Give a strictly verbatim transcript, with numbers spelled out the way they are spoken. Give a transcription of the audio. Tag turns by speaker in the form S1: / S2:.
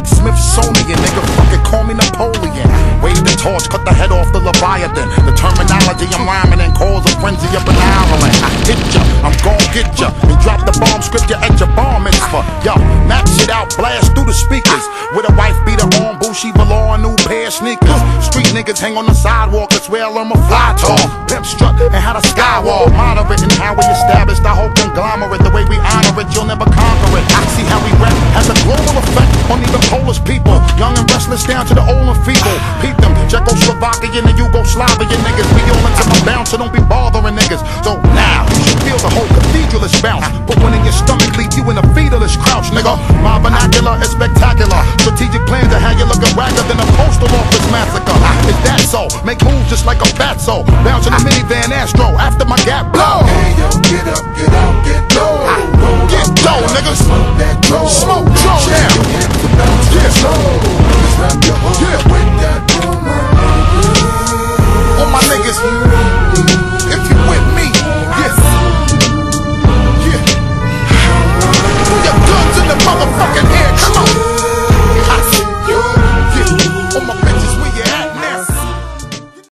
S1: Smithsonian, nigga, fucking call me Napoleon. Wave the torch, cut the head off the Leviathan. The terminology I'm rhyming and cause a frenzy up in Ireland. I hit ya, I'm gon' get ya, and drop the bomb script ya at your bar mitzvah. Yo, map shit out, blast through the speakers. With a wife beater on, Bushy velour, new pair of sneakers. Street niggas hang on the sidewalk, that's where I'm a fly tall. Pimp strut and how the skywall. Moderate in how we established the whole conglomerate. The way we honor it, you'll never conquer it. I see how we rap has a global effect on even Polish people. Young and restless down to the old and feeble. Peep them, Czechoslovakian and Yugoslavian niggas. We all into my bounce, so don't be bothering niggas. So now, you should feel the whole cathedral is bounce. Put one in your stomach, leave you in a